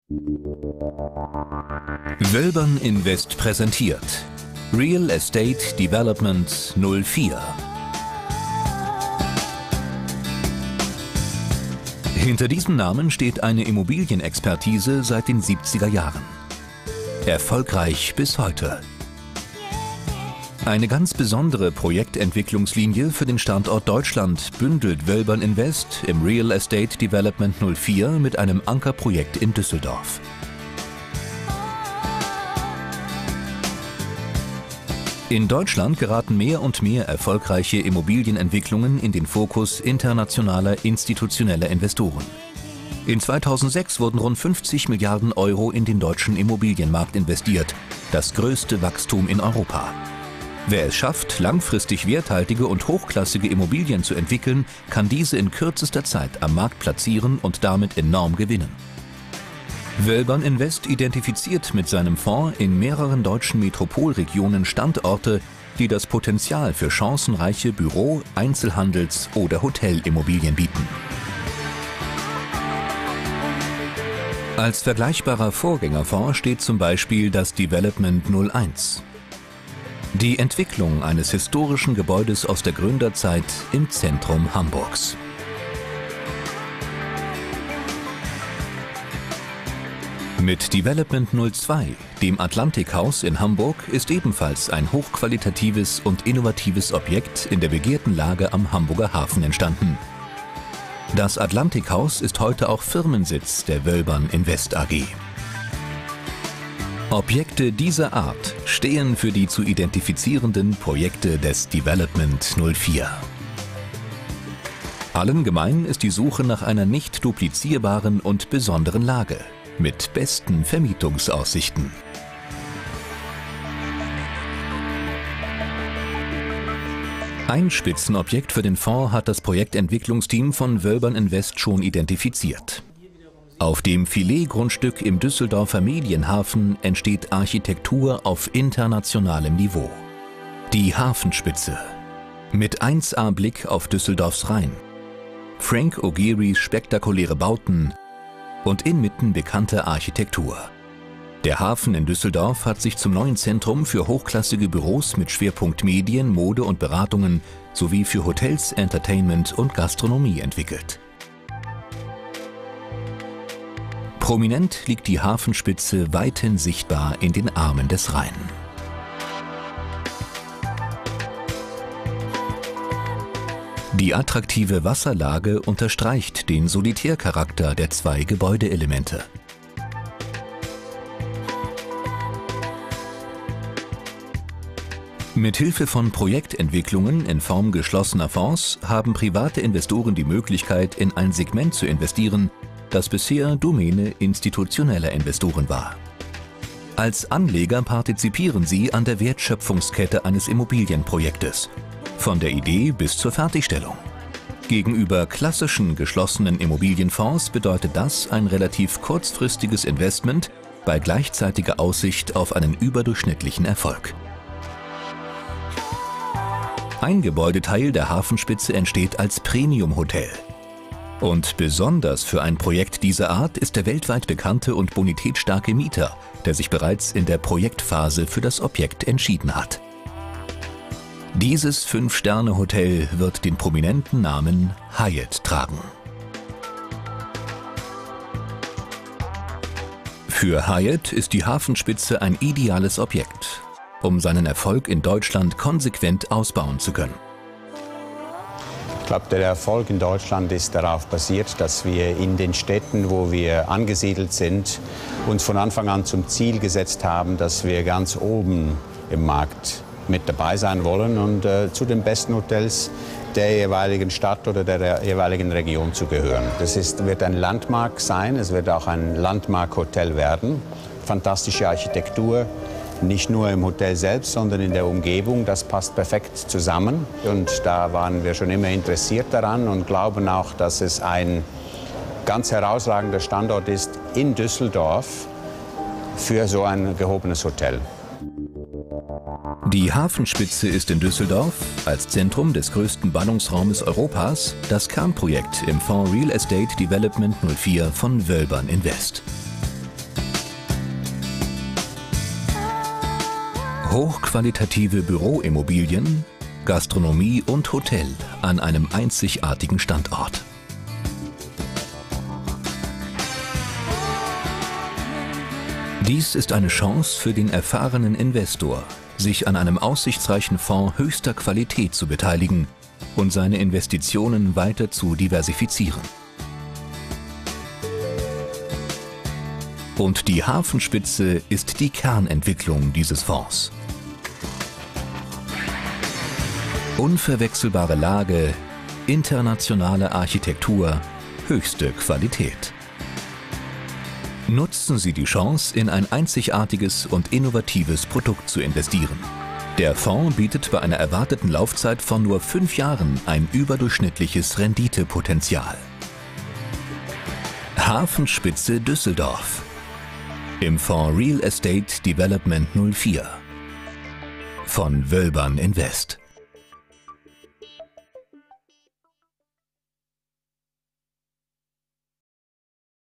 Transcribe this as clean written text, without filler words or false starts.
Wölbern Invest präsentiert Real Estate Development 04. Hinter diesem Namen steht eine Immobilienexpertise seit den 70er Jahren. Erfolgreich bis heute. Eine ganz besondere Projektentwicklungslinie für den Standort Deutschland bündelt Wölbern Invest im Real Estate Development 04 mit einem Ankerprojekt in Düsseldorf. In Deutschland geraten mehr und mehr erfolgreiche Immobilienentwicklungen in den Fokus internationaler institutioneller Investoren. In 2006 wurden rund 50 Milliarden Euro in den deutschen Immobilienmarkt investiert, das größte Wachstum in Europa. Wer es schafft, langfristig werthaltige und hochklassige Immobilien zu entwickeln, kann diese in kürzester Zeit am Markt platzieren und damit enorm gewinnen. Wölbern Invest identifiziert mit seinem Fonds in mehreren deutschen Metropolregionen Standorte, die das Potenzial für chancenreiche Büro-, Einzelhandels- oder Hotelimmobilien bieten. Als vergleichbarer Vorgängerfonds steht zum Beispiel das Development 01. Die Entwicklung eines historischen Gebäudes aus der Gründerzeit im Zentrum Hamburgs. Mit Development 02, dem Atlantikhaus in Hamburg, ist ebenfalls ein hochqualitatives und innovatives Objekt in der begehrten Lage am Hamburger Hafen entstanden. Das Atlantikhaus ist heute auch Firmensitz der Wölbern Invest AG. Objekte dieser Art stehen für die zu identifizierenden Projekte des Development 04. Allen gemein ist die Suche nach einer nicht duplizierbaren und besonderen Lage mit besten Vermietungsaussichten. Ein Spitzenobjekt für den Fonds hat das Projektentwicklungsteam von Wölbern Invest schon identifiziert. Auf dem Filetgrundstück im Düsseldorfer Medienhafen entsteht Architektur auf internationalem Niveau. Die Hafenspitze. Mit 1A-Blick auf Düsseldorfs Rhein. Frank O'Gearys spektakuläre Bauten und inmitten bekannte Architektur. Der Hafen in Düsseldorf hat sich zum neuen Zentrum für hochklassige Büros mit Schwerpunkt Medien, Mode und Beratungen sowie für Hotels, Entertainment und Gastronomie entwickelt. Prominent liegt die Hafenspitze weithin sichtbar in den Armen des Rhein. Die attraktive Wasserlage unterstreicht den Solitärcharakter der zwei Gebäudeelemente. Mit Hilfe von Projektentwicklungen in Form geschlossener Fonds haben private Investoren die Möglichkeit, in ein Segment zu investieren, das bisher Domäne institutioneller Investoren war. Als Anleger partizipieren sie an der Wertschöpfungskette eines Immobilienprojektes, von der Idee bis zur Fertigstellung. Gegenüber klassischen geschlossenen Immobilienfonds bedeutet das ein relativ kurzfristiges Investment bei gleichzeitiger Aussicht auf einen überdurchschnittlichen Erfolg. Ein Gebäudeteil der Hafenspitze entsteht als Premium-Hotel. Und besonders für ein Projekt dieser Art ist der weltweit bekannte und bonitätsstarke Mieter, der sich bereits in der Projektphase für das Objekt entschieden hat. Dieses 5-Sterne-Hotel wird den prominenten Namen Hyatt tragen. Für Hyatt ist die Hafenspitze ein ideales Objekt, um seinen Erfolg in Deutschland konsequent ausbauen zu können. Ich glaube, der Erfolg in Deutschland ist darauf basiert, dass wir in den Städten, wo wir angesiedelt sind, uns von Anfang an zum Ziel gesetzt haben, dass wir ganz oben im Markt mit dabei sein wollen und zu den besten Hotels der jeweiligen Stadt oder der jeweiligen Region zu gehören. Das wird ein Landmark sein, es wird auch ein Landmark-Hotel werden. Fantastische Architektur. Nicht nur im Hotel selbst, sondern in der Umgebung. Das passt perfekt zusammen. Und da waren wir schon immer interessiert daran und glauben auch, dass es ein ganz herausragender Standort ist in Düsseldorf für so ein gehobenes Hotel. Die Hafenspitze ist in Düsseldorf, als Zentrum des größten Ballungsraumes Europas, das Kernprojekt im Fonds Real Estate Development 04 von Wölbern Invest. Hochqualitative Büroimmobilien, Gastronomie und Hotel an einem einzigartigen Standort. Dies ist eine Chance für den erfahrenen Investor, sich an einem aussichtsreichen Fonds höchster Qualität zu beteiligen und seine Investitionen weiter zu diversifizieren. Und die Hafenspitze ist die Kernentwicklung dieses Fonds. Unverwechselbare Lage, internationale Architektur, höchste Qualität. Nutzen Sie die Chance, in ein einzigartiges und innovatives Produkt zu investieren. Der Fonds bietet bei einer erwarteten Laufzeit von nur 5 Jahren ein überdurchschnittliches Renditepotenzial. Hafenspitze Düsseldorf im Fonds Real Estate Development 04 von Wölbern Invest.